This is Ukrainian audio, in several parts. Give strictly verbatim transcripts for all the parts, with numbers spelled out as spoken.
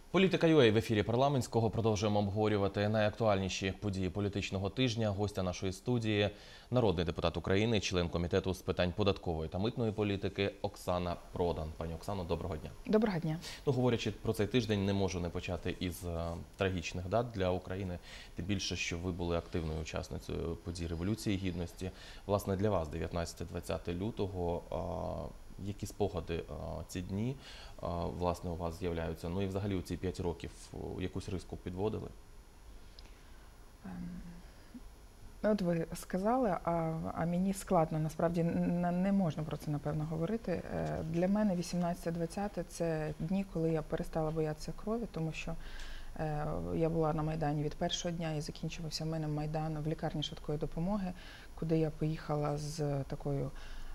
Політика.ua в ефірі парламентського. Продовжуємо обговорювати найактуальніші події політичного тижня. Гостя нашої студії – народний депутат України, член комітету з питань податкової та митної політики Оксана Продан. Пані Оксано, доброго дня. Доброго дня. Ну, говорячи про цей тиждень, не можу не почати із а, трагічних дат для України. Тим більше, що ви були активною учасницею подій Революції Гідності. Власне, для вас дев'ятнадцяте-двадцяте лютого а, які спогади а, ці дні а, власне у вас з'являються? Ну і взагалі у ці п'ять років якусь риску підводили? От ви сказали, а, а мені складно, насправді не можна про це, напевно, говорити. Для мене вісімнадцяте-двадцяте – це дні, коли я перестала боятися крові, тому що е, я була на Майдані від першого дня і закінчився в мене Майдан в лікарні швидкої допомоги, куди я поїхала з такою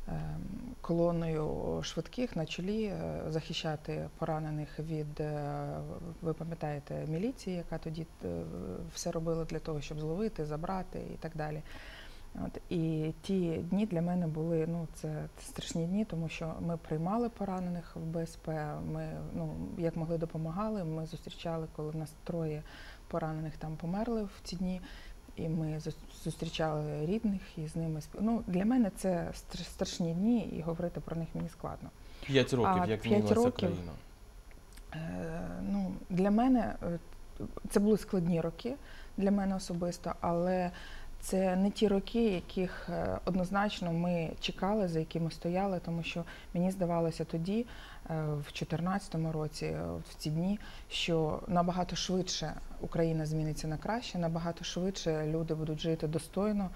колоною швидких на чолі захищати поранених від, ви пам'ятаєте, міліції, яка тоді все робила для того, щоб зловити, забрати і так далі. От, і ті дні для мене були, ну, це страшні дні, тому що ми приймали поранених в Б С П, ми, ну, як могли, допомагали, ми зустрічали, коли в нас троє поранених там померли в ці дні. І ми зустрічали рідних і з ними спів... Ну, для мене це страшні дні, і говорити про них мені складно. П'ять років, а як змінилася країна? Е, ну, для мене це були складні роки, для мене особисто, але це не ті роки, яких однозначно ми чекали, за якими стояли, тому що мені здавалося тоді, в чотирнадцятому році, в ці дні, що набагато швидше Україна зміниться на краще, набагато швидше люди будуть жити достойно.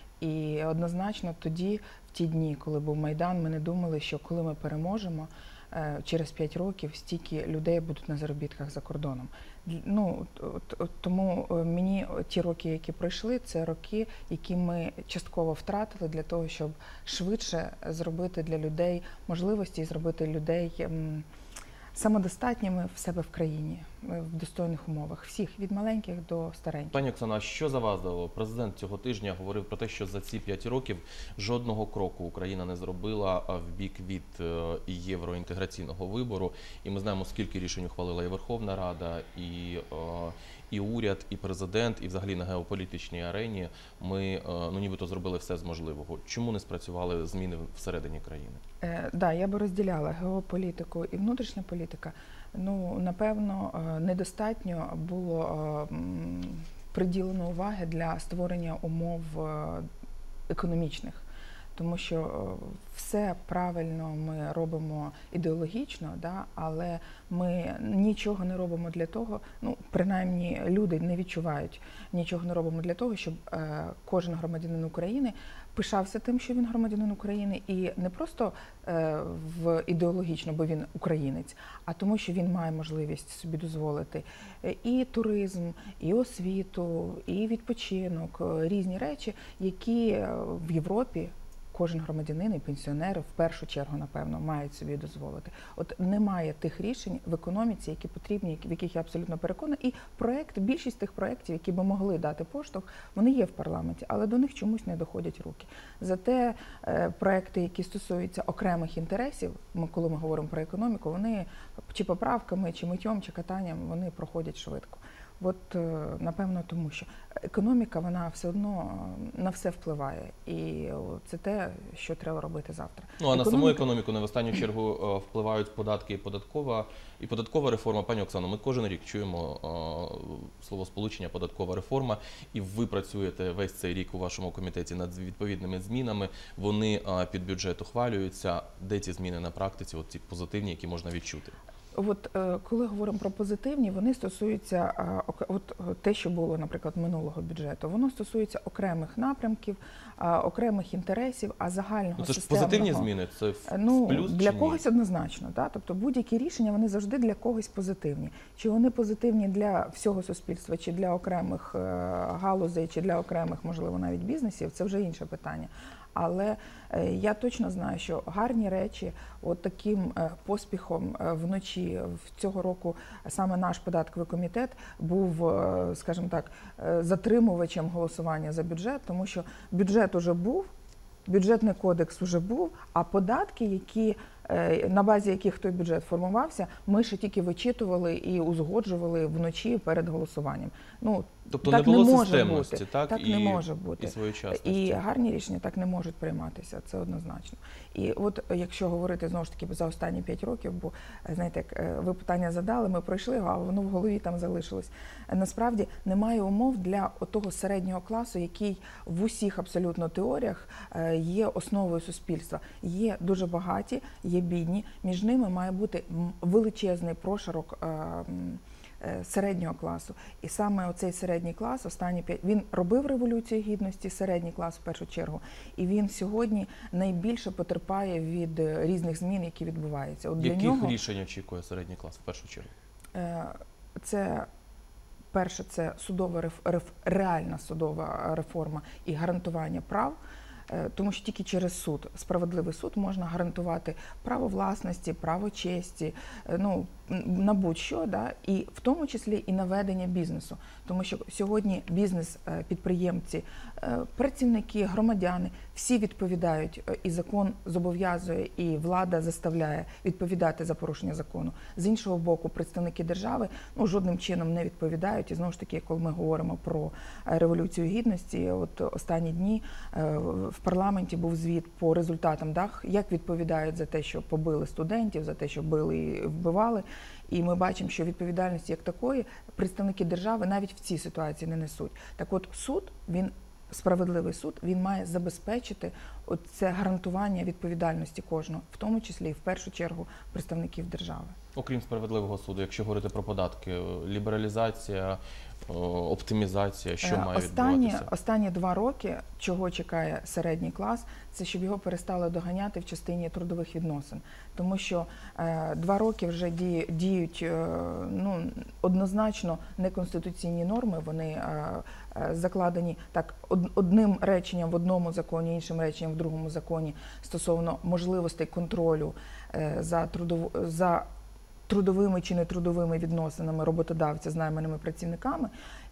І однозначно тоді, в ті дні, коли був Майдан, ми не думали, що коли ми переможемо, через п'ять років стільки людей будуть на заробітках за кордоном. Ну, тому мені ті роки, які пройшли, це роки, які ми частково втратили для того, щоб швидше зробити для людей можливості і зробити людей самодостатніми в себе в країні, в достойних умовах. Всіх, від маленьких до стареньких. Пані Оксано, а що за вас дало? Президент цього тижня говорив про те, що за ці п'ять років жодного кроку Україна не зробила в бік від євроінтеграційного вибору. І ми знаємо, скільки рішень ухвалила і Верховна Рада, і, і уряд, і президент, і взагалі на геополітичній арені ми, ну, нібито зробили все з можливого. Чому не спрацювали зміни всередині країни? Так, да, я би розділяла геополітику і внутрішня політика. Ну, напевно, недостатньо було приділено уваги для створення умов економічних. Тому що все правильно ми робимо ідеологічно, да, але ми нічого не робимо для того, ну, принаймні люди не відчувають, нічого не робимо для того, щоб е, кожен громадянин України пишався тим, що він громадянин України, і не просто е, в ідеологічно, бо він українець, а тому, що він має можливість собі дозволити і туризм, і освіту, і відпочинок, різні речі, які в Європі кожен громадянин і пенсіонери в першу чергу, напевно, мають собі дозволити. От немає тих рішень в економіці, які потрібні, в яких я абсолютно переконана. І проект, більшість тих проєктів, які би могли дати поштовх, вони є в парламенті, але до них чомусь не доходять руки. Зате проекти, які стосуються окремих інтересів, ми, коли ми говоримо про економіку, вони чи поправками, чи миттєм, чи катанням, вони проходять швидко. От, напевно, тому що економіка, вона все одно на все впливає. І це те, що треба робити завтра. Ну, а економіка... на саму економіку не в останню чергу впливають податки і податкова, і податкова реформа. Пані Оксано, ми кожен рік чуємо словосполучення «податкова реформа», і ви працюєте весь цей рік у вашому комітеті над відповідними змінами. Вони під бюджет ухвалюються. Де ці зміни на практиці, от ці позитивні, які можна відчути? От коли говоримо про позитивні, вони стосуються, от те, що було, наприклад, минулого бюджету, воно стосується окремих напрямків, окремих інтересів, а загального ну, це системного... ж позитивні зміни, це в ну, плюс для чи когось ні? Однозначно, да? Тобто будь-які рішення, вони завжди для когось позитивні. Чи вони позитивні для всього суспільства, чи для окремих галузей, чи для окремих, можливо, навіть бізнесів, це вже інше питання. Але я точно знаю, що гарні речі, от таким поспіхом вночі цього року саме наш податковий комітет був, скажімо так, затримувачем голосування за бюджет, тому що бюджет уже був, бюджетний кодекс уже був, а податки, які на базі яких той бюджет формувався, ми ще тільки вичитували і узгоджували вночі перед голосуванням. Ну, тобто так не було не може системності, бути. так? Так і, не може бути. І своєчасності. І гарні рішення так не можуть прийматися, це однозначно. І от якщо говорити знову ж таки за останні п'ять років, бо знаєте, як ви питання задали, ми пройшли його, а воно в голові там залишилось. Насправді немає умов для того середнього класу, який в усіх абсолютно теоріях є основою суспільства. Є дуже багаті, є бідні, між ними має бути величезний прошарок середнього класу. І саме оцей середній клас, останні п'ять, він робив Революцію Гідності, середній клас в першу чергу, і він сьогодні найбільше потерпає від різних змін, які відбуваються. От для Яких нього, рішень очікує середній клас в першу чергу? Це перше, це судова реф, реальна судова реформа і гарантування прав. Тому що тільки через суд, справедливий суд, можна гарантувати право власності, право честі, ну, на будь-що, да? І в тому числі і на ведення бізнесу. Тому що сьогодні бізнес, підприємці, працівники, громадяни, всі відповідають, і закон зобов'язує, і влада заставляє відповідати за порушення закону. З іншого боку, представники держави ну, жодним чином не відповідають. І знову ж таки, коли ми говоримо про Революцію Гідності, от останні дні в парламенті був звіт по результатам, да, як відповідають за те, що побили студентів, за те, що били і вбивали. І ми бачимо, що відповідальності як такої представники держави навіть в цій ситуації не несуть. Так от суд, він, справедливий суд, він має забезпечити це гарантування відповідальності кожного, в тому числі і в першу чергу представників держави. Окрім справедливого суду, якщо говорити про податки, лібералізація, оптимізація, що має останні, відбуватися? Останні два роки, чого чекає середній клас, це щоб його перестали доганяти в частині трудових відносин. Тому що е, два роки вже діють, діють е, ну, однозначно неконституційні норми, вони е, е, закладені так од, одним реченням в одному законі, іншим реченням в другому законі стосовно можливостей контролю е, за трудову, за трудовими чи нетрудовими відносинами роботодавця з найманими працівниками.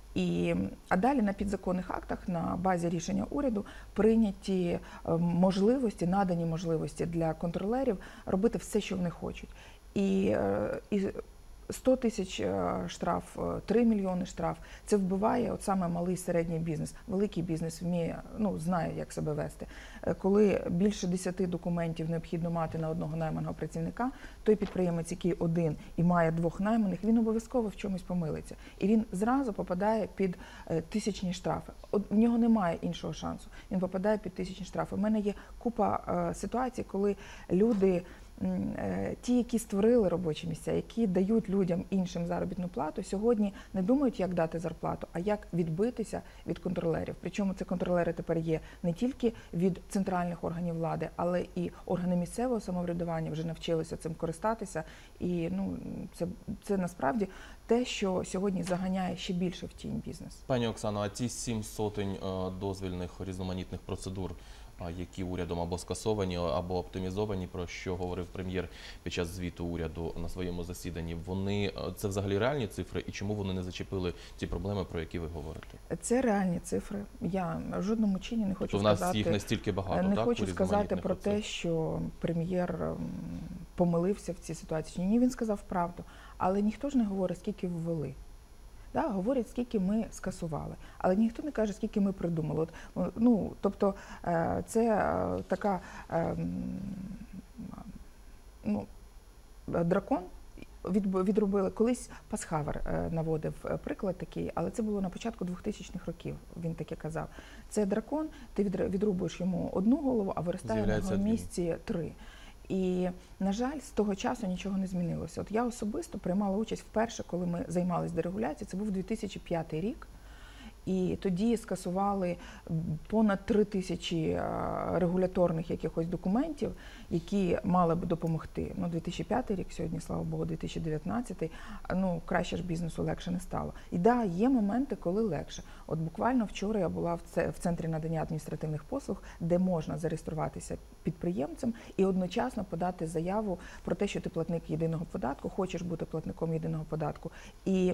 І, а далі на підзаконних актах на базі рішення уряду прийняті можливості, надані можливості для контролерів робити все, що вони хочуть. І, і сто тисяч штраф, три мільйони штраф – це вбиває от саме малий середній бізнес. Великий бізнес вміє, ну, знає, як себе вести. Коли більше десяти документів необхідно мати на одного найманого працівника, той підприємець, який один і має двох найманих, він обов'язково в чомусь помилиться. І він зразу попадає під тисячні штрафи. В нього немає іншого шансу. Він попадає під тисячні штрафи. У мене є купа ситуацій, коли люди, ті, які створили робочі місця, які дають людям іншим заробітну плату, сьогодні не думають, як дати зарплату, а як відбитися від контролерів. Причому ці контролери тепер є не тільки від центральних органів влади, але і органи місцевого самоврядування вже навчилися цим користатися. І ну, це, це насправді те, що сьогодні заганяє ще більше в тінь бізнес. Пані Оксано, а ці сім сотень дозвільних різноманітних процедур, які урядом або скасовані, або оптимізовані, про що говорив прем'єр під час звіту уряду на своєму засіданні, вони, це взагалі реальні цифри, і чому вони не зачепили ті проблеми, про які ви говорите? Це реальні цифри. Я в жодному чині не хочу то в нас сказати, їх настільки багато, не так, хочу сказати про те, оцих? що прем'єр помилився в цій ситуації. Ні, він сказав правду, але ніхто ж не говорить, скільки ввели. Да, говорять, скільки ми скасували, але ніхто не каже, скільки ми придумали. От, ну, тобто це така ну, дракон відробили. Колись Пасхавер наводив приклад такий, але це було на початку двохтисячних років, він таке казав. Це дракон, ти відрубуєш йому одну голову, а виростає на його місці три. І, на жаль, з того часу нічого не змінилося. От я особисто приймала участь вперше, коли ми займалися дерегуляцією, це був дві тисячі п'ятий рік. І тоді скасували понад три тисячі регуляторних якихось документів, які мали б допомогти. Ну, дві тисячі п'ятий рік, сьогодні, слава Богу, дві тисячі дев'ятнадцятий, ну, краще ж бізнесу легше не стало. І да, є моменти, коли легше. От буквально вчора я була в Центрі надання адміністративних послуг, де можна зареєструватися підприємцем і одночасно подати заяву про те, що ти платник єдиного податку, хочеш бути платником єдиного податку. І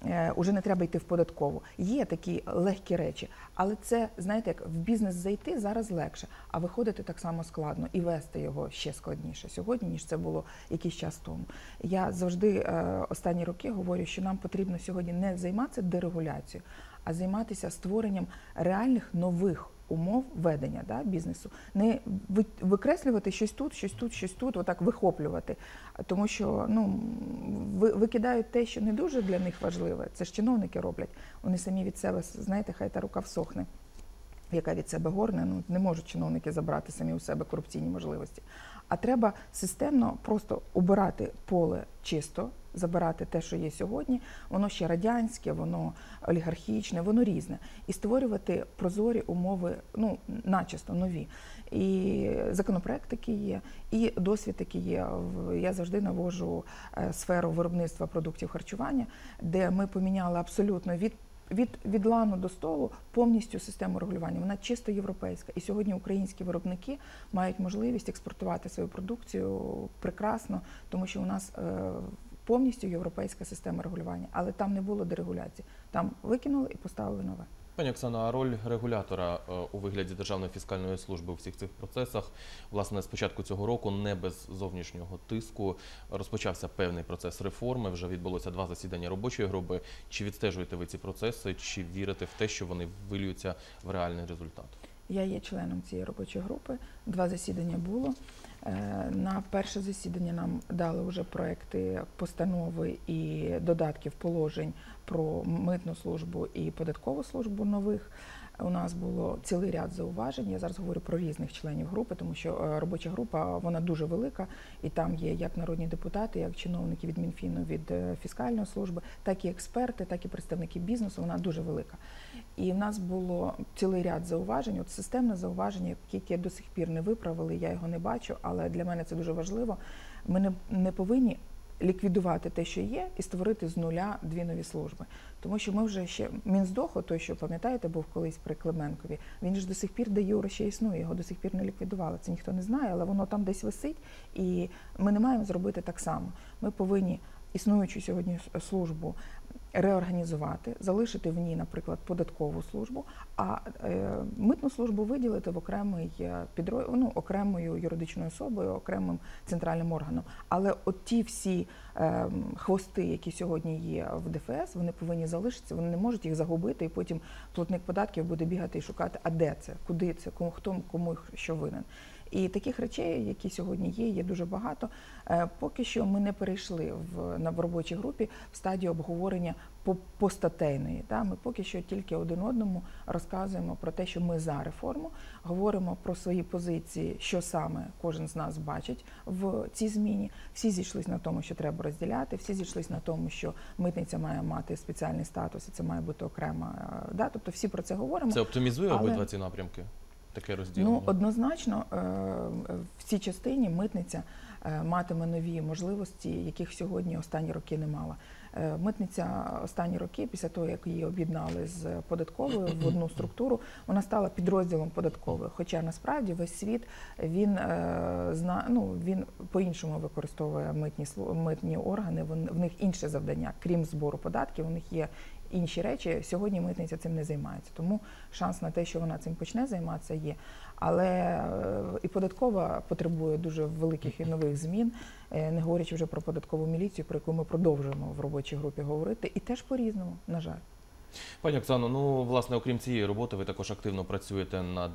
Уже не треба йти в податкову. Є такі легкі речі, але це, знаєте, як в бізнес зайти зараз легше, а виходити так само складно і вести його ще складніше сьогодні, ніж це було якийсь час тому. Я завжди останні роки говорю, що нам потрібно сьогодні не займатися дерегуляцією, а займатися створенням реальних нових умов ведення, да, бізнесу. Не викреслювати щось тут, щось тут, щось тут, отак вихоплювати. Тому що ну, викидають те, що не дуже для них важливе. Це ж чиновники роблять. Вони самі від себе, знаєте, хай та рука всохне, яка від себе горне. Ну, не можуть чиновники забрати самі у себе корупційні можливості. А треба системно просто убирати поле чисто, забирати те, що є сьогодні, воно ще радянське, воно олігархічне, воно різне. І створювати прозорі умови, ну, начисто нові. І законопроект такий є, і досвід такий є. Я завжди навожу сферу виробництва продуктів харчування, де ми поміняли абсолютно від Від, від лану до столу повністю систему регулювання. Вона чисто європейська. І сьогодні українські виробники мають можливість експортувати свою продукцію прекрасно, тому що у нас е, повністю європейська система регулювання. Але там не було дерегуляції. Там викинули і поставили нове. Пані Оксано, а роль регулятора у вигляді Державної фіскальної служби у всіх цих процесах, власне, з початку цього року, не без зовнішнього тиску, розпочався певний процес реформи, вже відбулося два засідання робочої групи. Чи відстежуєте ви ці процеси, чи вірите в те, що вони вилюються в реальний результат? Я є членом цієї робочої групи, два засідання було. На перше засідання нам дали вже проекти постанови і додатків положень про митну службу і податкову службу нових. У нас було цілий ряд зауважень. Я зараз говорю про різних членів групи, тому що робоча група, вона дуже велика, і там є як народні депутати, як чиновники від Мінфіну, від фіскальної служби, так і експерти, так і представники бізнесу, вона дуже велика. І в нас було цілий ряд зауважень, от системне зауваження, яке до сих пір не виправили, я його не бачу, але для мене це дуже важливо. Ми не, не повинні ліквідувати те, що є, і створити з нуля дві нові служби. Тому що ми вже ще, Мінздоху, той, що, пам'ятаєте, був колись при Клименкові, він ж до сих пір де юре ще існує, його до сих пір не ліквідували. Це ніхто не знає, але воно там десь висить, і ми не маємо зробити так само. Ми повинні існуючу сьогодні службу реорганізувати, залишити в ній, наприклад, податкову службу, а е, митну службу виділити в окремий підрозділ, ну, окремою юридичною особою, окремим центральним органом. Але от ті всі е, хвости, які сьогодні є в ДФС, вони повинні залишитися, вони не можуть їх загубити, і потім платник податків буде бігати і шукати, а де це, куди це, кому, хто, кому що винен. І таких речей, які сьогодні є, є дуже багато. Поки що ми не перейшли в, на в робочій групі в стадію обговорення постатейної. Да? Ми поки що тільки один одному розказуємо про те, що ми за реформу, говоримо про свої позиції, що саме кожен з нас бачить в цій зміні. Всі зійшлись на тому, що треба розділяти, всі зійшлись на тому, що митниця має мати спеціальний статус, і це має бути окрема. Да? Тобто всі про це говоримо. Це оптимізує але... обидва ці напрямки? Таке розділення? Ну, однозначно, в цій частині митниця матиме нові можливості, яких сьогодні останні роки не мала. Митниця останні роки, після того, як її об'єднали з податковою в одну структуру, вона стала підрозділом податкової. Хоча насправді весь світ, він, ну, він по-іншому використовує митні, митні органи, в них інше завдання, крім збору податків, у них є інші речі. Сьогодні митниця цим не займається. Тому шанс на те, що вона цим почне займатися, є. Але і податкова потребує дуже великих і нових змін, не говорячи вже про податкову міліцію, про яку ми продовжуємо в робочій групі говорити, і теж по-різному, на жаль. Пані Оксано, ну, власне, окрім цієї роботи, ви також активно працюєте над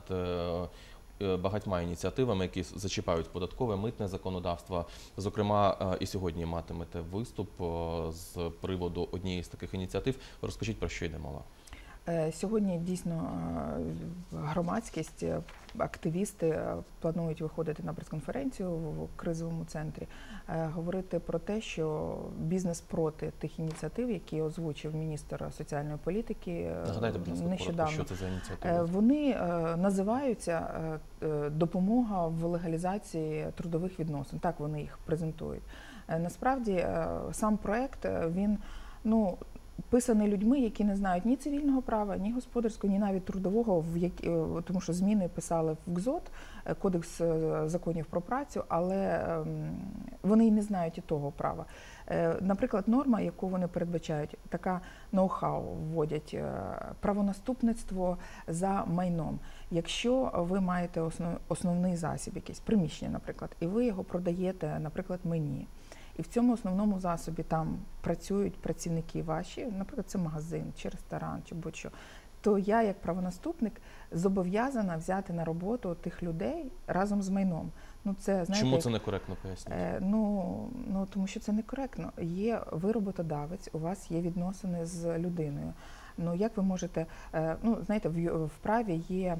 багатьма ініціативами, які зачіпають податкове, митне законодавство. Зокрема, і сьогодні матимете виступ з приводу однієї з таких ініціатив. Розкажіть, про що йде мова? Сьогодні дійсно громадськість, активісти планують виходити на прес-конференцію в кризовому центрі, говорити про те, що бізнес проти тих ініціатив, які озвучив міністр соціальної політики. Нагадайте, будь ласка, нещодавно. Що це за ініціативи? Вони називаються допомога в легалізації трудових відносин. Так вони їх презентують. Насправді сам проект, він, ну, писаний людьми, які не знають ні цивільного права, ні господарського, ні навіть трудового, в які, тому що зміни писали в КЗОТ, Кодекс законів про працю, але вони й не знають і того права. Наприклад, норма, яку вони передбачають, така ноу-хау вводять, правонаступництво за майном. Якщо ви маєте основ, основний засіб, якийсь приміщення, наприклад, і ви його продаєте, наприклад, мені, і в цьому основному засобі там працюють працівники ваші, наприклад, це магазин, чи ресторан, чи будь-що, то я, як правонаступник, зобов'язана взяти на роботу тих людей разом з майном. Ну, це, знаєте, чому це некоректно, поясніть? Е, ну, ну, тому що це некоректно. Є, ви роботодавець, у вас є відносини з людиною. Ну, як ви можете, е, ну, знаєте, в, в праві є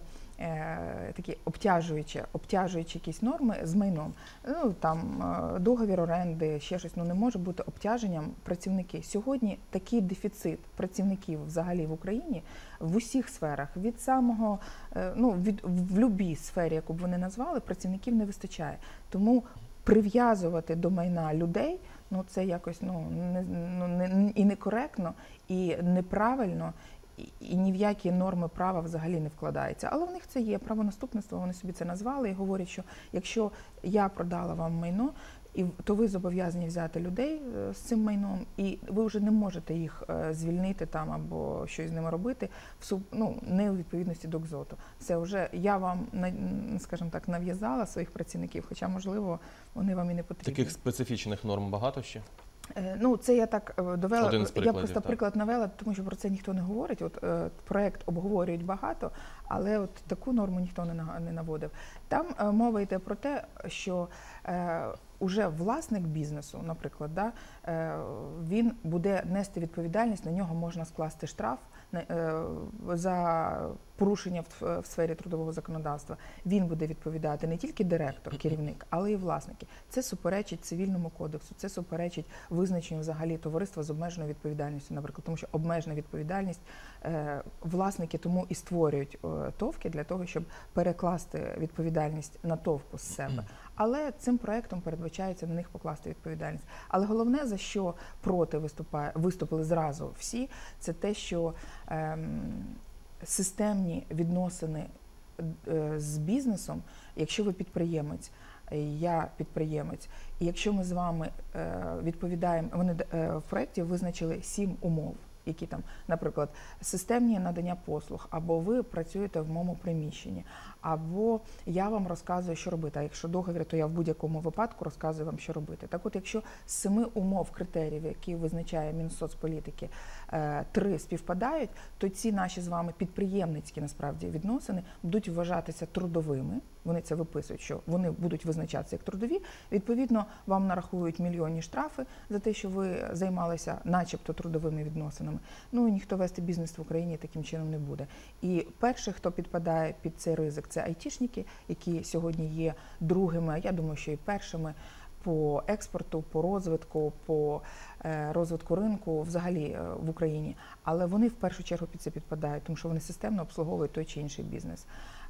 е, такі обтяжуючі, обтяжуючі якісь норми з майном. Ну, там, е, договір оренди, ще щось, ну, не може бути обтяженням працівники. Сьогодні такий дефіцит працівників взагалі в Україні в усіх сферах, від самого, е, ну, від, в будь-якій сфері, яку б вони назвали, працівників не вистачає. Тому прив'язувати до майна людей, ну, це якось, ну, не, ну, не, і некоректно, і неправильно, і, і ні в які норми права взагалі не вкладається. Але в них це є правонаступництво, вони собі це назвали і говорять, що якщо я продала вам майно, і, то ви зобов'язані взяти людей з цим майном, і ви вже не можете їх звільнити там або щось з ними робити, в, ну, не у відповідності до КЗОТу. Це вже я вам, скажімо так, нав'язала своїх працівників, хоча, можливо, вони вам і не потрібні. Таких специфічних норм багато ще? Ну, це я так довела, Один з прикладів, я просто так. приклад навела, тому що про це ніхто не говорить. От е, проект обговорюють багато, але от таку норму ніхто не, не наводив. Там е, мова йде про те, що е, уже власник бізнесу, наприклад, да, е, він буде нести відповідальність, на нього можна скласти штраф е, за порушення в, в сфері трудового законодавства. Він буде відповідати не тільки директор, керівник, але й власники. Це суперечить цивільному кодексу, це суперечить визначенню взагалі товариства з обмеженою відповідальністю, наприклад, тому що обмежена відповідальність, е, власники тому і створюють е, товки для того, щоб перекласти відповідальність на товку з себе. Але цим проектом передбачається на них покласти відповідальність. Але головне, за що проти виступає, виступили зразу всі, це те, що е, системні відносини е, з бізнесом, якщо ви підприємець, я підприємець, і якщо ми з вами е, відповідаємо, вони е, в проєкті визначили сім умов, які там, наприклад, системні надання послуг, або ви працюєте в моєму приміщенні, або я вам розказую, що робити. А якщо договір, то я в будь-якому випадку розказую вам, що робити. Так от, якщо з семи умов, критеріїв, які визначає Мінсоцполітики, три співпадають, то ці наші з вами підприємницькі, насправді, відносини будуть вважатися трудовими. Вони це виписують, що вони будуть визначатися як трудові. Відповідно, вам нарахують мільйонні штрафи за те, що ви займалися начебто трудовими відносинами. Ну, і ніхто вести бізнес в Україні таким чином не буде. І перший, хто підпадає під цей ризик, це айтішники, які сьогодні є другими, я думаю, що і першими по експорту, по розвитку, по розвитку ринку взагалі в Україні. Але вони в першу чергу під це підпадають, тому що вони системно обслуговують той чи інший бізнес.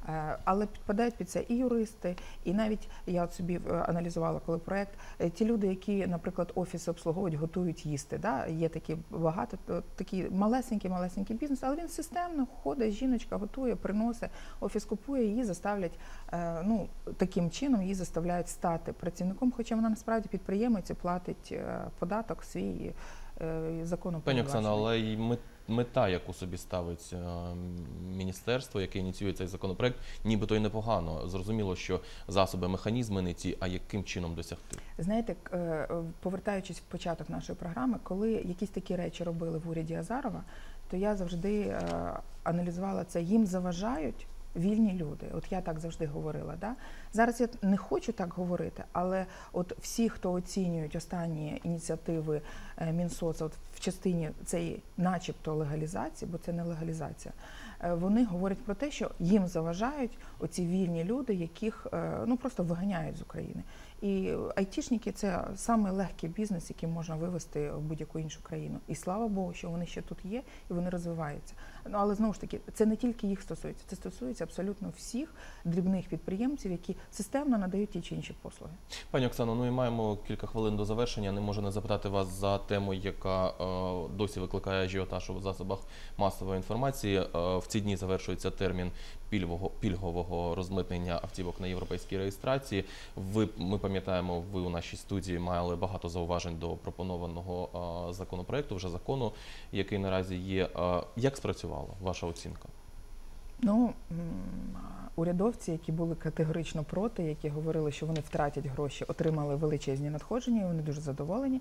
Але підпадають під це і юристи, і навіть, я от собі аналізувала, коли проєкт, ті люди, які, наприклад, офіси обслуговують, готують їсти. Да? Є такі багато, такі малесенький-малесенький бізнес, але він системно ходить, жіночка готує, приносить, офіс купує, її заставлять, ну, таким чином її заставляють стати працівником, хоча вона насправді підприємець і платить податок свій законом. Пані Оксано, але й ми мета, яку собі ставить міністерство, яке ініціює цей законопроект, нібито й непогано. Зрозуміло, що засоби, механізми не ті, а яким чином досягти? Знаєте, повертаючись в початок нашої програми, коли якісь такі речі робили в уряді Азарова, то я завжди аналізувала це. Їм заважають вільні люди. От я так завжди говорила. Да? Зараз я не хочу так говорити, але от всі, хто оцінюють останні ініціативи Мінсоцу от в частині цієї начебто легалізації, бо це не легалізація, вони говорять про те, що їм заважають оці вільні люди, яких ну, просто виганяють з України. І айтішники – це самий легкий бізнес, який можна вивести в будь-яку іншу країну. І слава Богу, що вони ще тут є і вони розвиваються. Ну, але знову ж таки, це не тільки їх стосується, це стосується абсолютно всіх дрібних підприємців, які системно надають ті чи інші послуги. Пані Оксано, ну і маємо кілька хвилин до завершення. Не можу не запитати вас за тему, яка е, досі викликає ажіотаж у засобах масової інформації. Е, в ці дні завершується термін пільгового, пільгового розмитнення автівок на європейській реєстрації. Ви, ми пам'ятаємо, ви у нашій студії мали багато зауважень до пропонованого е, законопроекту, вже закону, який наразі є. Е, як спрацювала ваша оцінка? Ну, урядовці, які були категорично проти, які говорили, що вони втратять гроші, отримали величезні надходження, і вони дуже задоволені.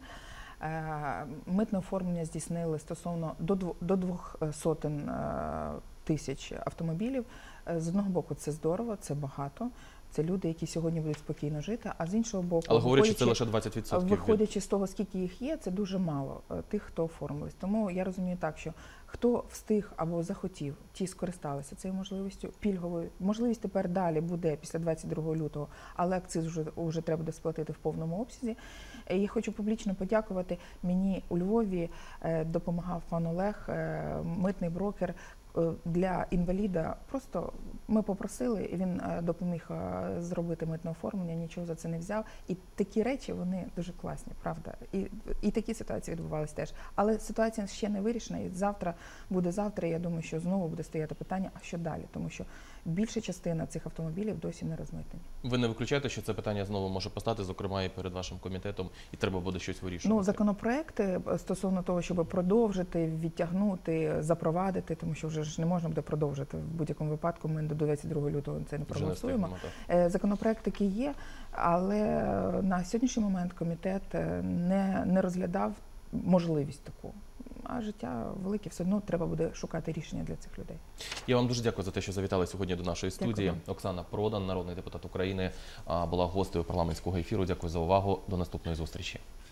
Митне оформлення здійснили стосовно до двох сотень тисяч автомобілів. З одного боку, це здорово, це багато. Це люди, які сьогодні будуть спокійно жити, а з іншого боку, але говорять, що це лише двадцять відсотків. Виходячи з того, скільки їх є, це дуже мало тих, хто оформились. Тому я розумію так, що хто встиг або захотів, ті скористалися цією можливістю пільговою. Можливість тепер далі буде після двадцять другого лютого, але акциз вже, вже треба буде сплатити в повному обсязі. І я хочу публічно подякувати. Мені у Львові допомагав пан Олег, митний брокер, для інваліда. Просто ми попросили, і він допоміг зробити митне оформлення, нічого за це не взяв. І такі речі, вони дуже класні, правда. І, і такі ситуації відбувалися теж. Але ситуація ще не вирішена, і завтра буде завтра, і я думаю, що знову буде стояти питання, а що далі? Тому що більша частина цих автомобілів досі не розмитнені. Ви не виключаєте, що це питання знову може постати, зокрема і перед вашим комітетом, і треба буде щось вирішувати? Ну, законопроекти стосовно того, щоб продовжити, відтягнути, запровадити, тому що вже ж не можна буде продовжити. В будь-якому випадку ми до двадцять другого лютого це не проголосуємо. Законопроект такий є, але на сьогоднішній момент комітет не, не розглядав можливість таку. А життя велике, все одно треба буде шукати рішення для цих людей. Я вам дуже дякую за те, що завітали сьогодні до нашої студії. Дякую. Оксана Продан, народний депутат України, була гостею парламентського ефіру. Дякую за увагу. До наступної зустрічі.